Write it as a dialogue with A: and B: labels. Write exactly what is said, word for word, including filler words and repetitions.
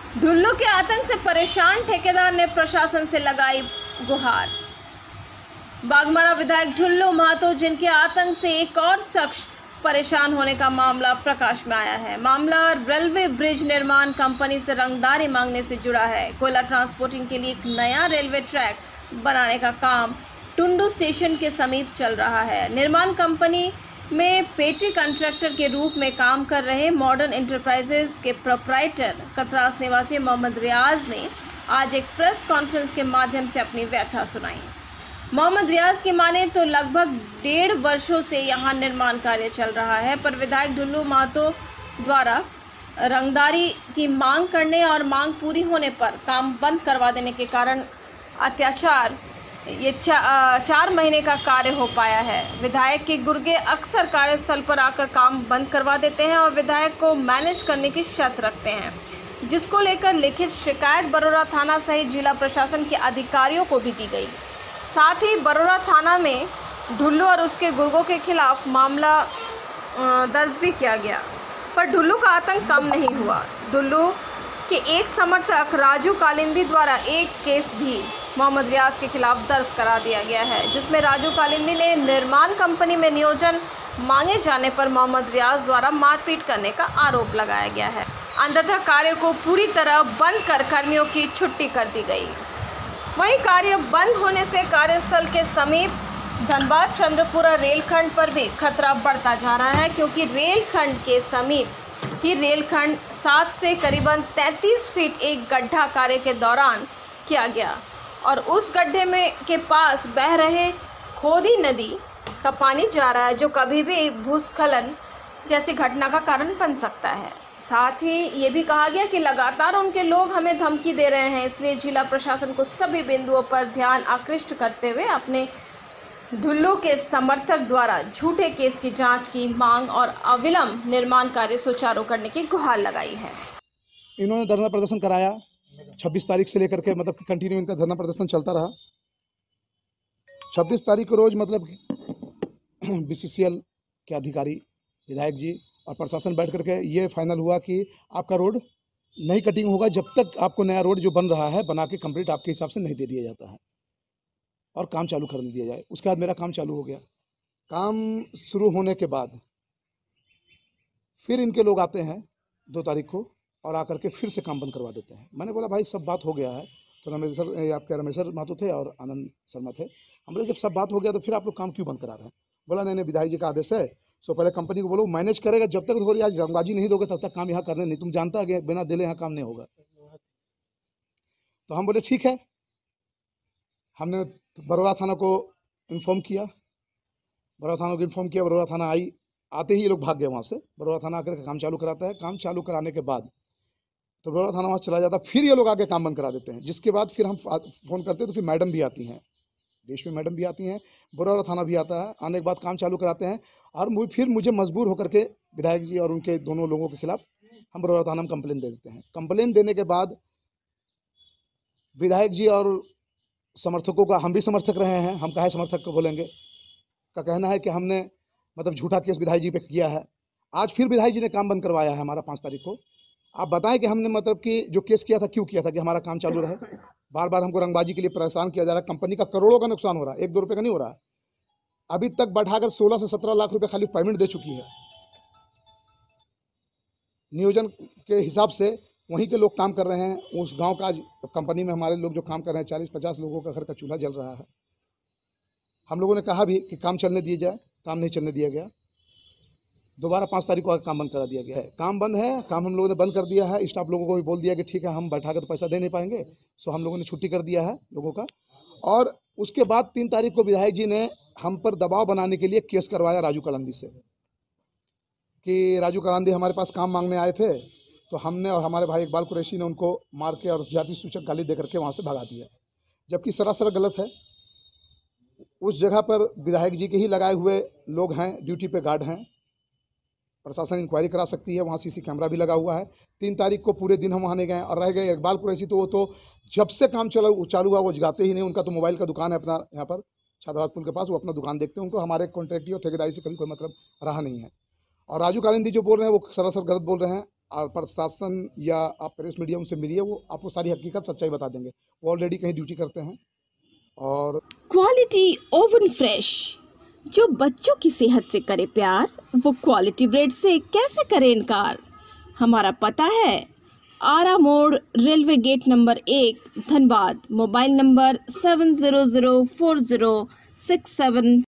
A: ढुल्लू के आतंक से परेशान ठेकेदार ने प्रशासन से लगाई गुहार। बाघमारा विधायक ढुल्लू महतो जिनके आतंक से एक और शख्स परेशान होने का मामला प्रकाश में आया है। मामला रेलवे ब्रिज निर्माण कंपनी से रंगदारी मांगने से जुड़ा है। कोयला ट्रांसपोर्टिंग के लिए एक नया रेलवे ट्रैक बनाने का काम टुंडू स्टेशन के समीप चल रहा है। निर्माण कंपनी में पेटी कॉन्ट्रैक्टर के रूप में काम कर रहे मॉडर्न एंटरप्राइजेज के प्रोप्राइटर कतरास निवासी मोहम्मद रियाज ने आज एक प्रेस कॉन्फ्रेंस के माध्यम से अपनी व्यथा सुनाई। मोहम्मद रियाज की माने तो लगभग डेढ़ वर्षों से यहां निर्माण कार्य चल रहा है, पर विधायक ढुल्लू महतो द्वारा रंगदारी की मांग करने और मांग पूरी होने पर काम बंद करवा देने के कारण अत्याचार ये चा, चार महीने का कार्य हो पाया है। विधायक के गुर्गे अक्सर कार्यस्थल पर आकर काम बंद करवा देते हैं और विधायक को मैनेज करने की शर्त रखते हैं, जिसको लेकर लिखित शिकायत बरोरा थाना सहित जिला प्रशासन के अधिकारियों को भी दी गई। साथ ही बरोरा थाना में ढुल्लू और उसके गुर्गों के खिलाफ मामला दर्ज भी किया गया, पर ढुल्लू का आतंक कम नहीं हुआ। ढुल्लू के एक समर्थक राजू कालिंदी द्वारा एक केस भी मोहम्मद रियाज के खिलाफ दर्ज करा दिया गया है, जिसमें राजू कालिंदी ने निर्माण कंपनी में नियोजन मांगे जाने पर मोहम्मद रियाज द्वारा मारपीट करने का आरोप लगाया गया है। अंततः कार्य को पूरी तरह बंद कर कर्मियों की छुट्टी कर दी गई। वहीं कार्य बंद होने से कार्यस्थल के समीप धनबाद चंद्रपुरा रेलखंड पर भी खतरा बढ़ता जा रहा है, क्योंकि रेलखंड के समीप ही रेलखंड सात से करीबन तैंतीस फीट एक गड्ढा कार्य के दौरान किया गया और उस गड्ढे में के पास बह रहे खोदी नदी का पानी जा रहा है, जो कभी भी भूस्खलन जैसी घटना का कारण बन सकता है। साथ ही ये भी कहा गया कि लगातार उनके लोग हमें धमकी दे रहे हैं, इसलिए जिला प्रशासन को सभी बिंदुओं पर ध्यान आकृष्ट करते हुए अपने ढुल्लू के समर्थक द्वारा झूठे केस की जांच की मांग और अविलंब निर्माण कार्य सुचारू करने की गुहार लगाई है।
B: इन्होंने धरना प्रदर्शन कराया छब्बीस तारीख से लेकर के, मतलब कंटिन्यू इनका धरना प्रदर्शन चलता रहा। छब्बीस तारीख को रोज मतलब बीसीसीएल के अधिकारी, विधायक जी और प्रशासन बैठ करके ये फाइनल हुआ कि आपका रोड नहीं कटिंग होगा जब तक आपको नया रोड जो बन रहा है बना के कंप्लीट आपके हिसाब से नहीं दे दिया जाता है और काम चालू कर दिया जाए। उसके बाद मेरा काम चालू हो गया। काम शुरू होने के बाद फिर इनके लोग आते हैं दो तारीख को और आकर के फिर से काम बंद करवा देते हैं। मैंने बोला भाई सब बात हो गया है, तो रमेश सर आपके रमेश्वर महतो थे और आनंद शर्मा थे। हम बोले जब सब बात हो गया तो फिर आप लोग काम क्यों बंद करा रहे हैं? बोला नहीं नहीं विधायक जी का आदेश है, सो पहले कंपनी को बोलो मैनेज करेगा, जब तक थोड़ी आज रंगबाजी नहीं दोगे तब तक काम यहाँ करने नहीं, तुम जानता है बिना दिले यहाँ काम नहीं होगा। तो हम बोले ठीक है। हमने बरोरा थाना को इन्फॉर्म किया, बरोरा थाना को इन्फॉर्म किया, बरोरा थाना आई। आते ही ये लोग भाग गए वहाँ से। बरोरा थाना आकर के काम चालू कराता है। काम चालू कराने के बाद तो बरोरा थाना वहाँ चला जाता, फिर ये लोग आके काम बंद करा देते हैं। जिसके बाद फिर हम फ़ोन करते हैं तो फिर मैडम भी आती हैं, देश में मैडम भी आती हैं, बरोरा थाना भी आता है। आने के बाद काम चालू कराते हैं और मुझे फिर मुझे मजबूर होकर के विधायक जी और उनके दोनों लोगों के खिलाफ हम बरोरा थाना में कंप्लेन दे देते हैं। कंप्लेन देने के बाद विधायक जी और समर्थकों का, हम भी समर्थक रहे हैं, हम काहे समर्थक को बोलेंगे, का कहना है कि हमने मतलब झूठा केस विधायक जी पे किया है। आज फिर विधायक जी ने काम बंद करवाया है हमारा पाँच तारीख को। आप बताएं कि हमने मतलब कि जो केस किया था क्यों किया था, कि हमारा काम चालू रहे। बार बार हमको रंगबाजी के लिए परेशान किया जा रहा है। कंपनी का करोड़ों का नुकसान हो रहा है, एक दो रुपये का नहीं हो रहा है। अभी तक बढ़ाकर सोलह से सत्रह लाख रुपए खाली पेमेंट दे चुकी है। नियोजन के हिसाब से वहीं के लोग काम कर रहे हैं। उस गांव का आज कंपनी में हमारे लोग जो काम कर रहे हैं, चालीस पचास लोगों का घर का चूल्हा जल रहा है। हम लोगों ने कहा भी कि काम चलने दिया जाए, काम नहीं चलने दिया गया। दोबारा पाँच तारीख को आकर काम बंद करा दिया गया है। काम बंद है, काम हम लोगों ने बंद कर दिया है। स्टाफ लोगों को भी बोल दिया कि ठीक है हम बैठा कर तो पैसा दे नहीं पाएंगे, सो हम लोगों ने छुट्टी कर दिया है लोगों का। और उसके बाद तीन तारीख को विधायक जी ने हम पर दबाव बनाने के लिए केस करवाया राजू कालिंदी से, कि राजू कालिंदी हमारे पास काम मांगने आए थे, तो हमने और हमारे भाई इकबाल कुरैशी ने उनको मार के और जाति सूचक गाली दे करके वहाँ से भगा दिया, जबकि सरासर गलत है। उस जगह पर विधायक जी के ही लगाए हुए लोग हैं, ड्यूटी पे गार्ड हैं। प्रशासन इंक्वायरी करा सकती है, वहाँ सीसी कैमरा भी लगा हुआ है। तीन तारीख को पूरे दिन हम वहाँ नहीं गए और रह गए इकबाल कुरैशी, तो वो तो जब से काम चला चालू हुआ वो जगाते ही नहीं। उनका तो मोबाइल का दुकान है अपना यहाँ पर छात्राबाद पुल के पास, वो अपना दुकान देखते हैं। उनको हमारे कॉन्ट्रैक्टी और ठेकेदारी से कभी कोई मतलब रहा नहीं है। और राजू कालिंदी जो बोल रहे हैं वो सरासर गलत बोल रहे हैं। और प्रशासन या आप प्रेस मीडिया उनसे मिलिए, वो आपको सारी हकीकत सच्चाई बता देंगे। वो ऑलरेडी कहीं ड्यूटी करते हैं। और
A: क्वालिटी ओवन फ्रेश, जो बच्चों की सेहत से करे प्यार, वो क्वालिटी ब्रेड से कैसे करे इनकार। हमारा पता है आरा मोड़, रेलवे गेट नंबर एक, Dhanbad. Mobile number seven zero zero four zero six seven